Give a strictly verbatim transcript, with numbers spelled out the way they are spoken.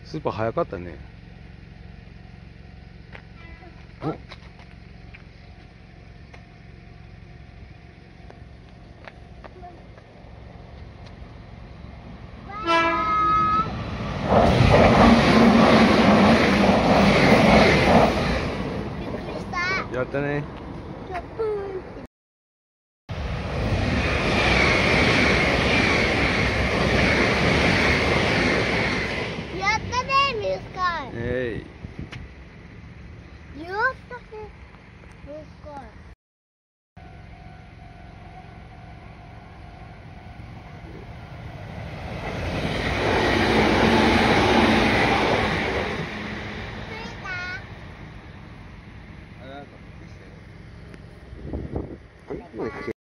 スーパー早かったね。お、やったね。 やったね、ミュースカイ。 えい。 やったね、ミュースカイ。 あれ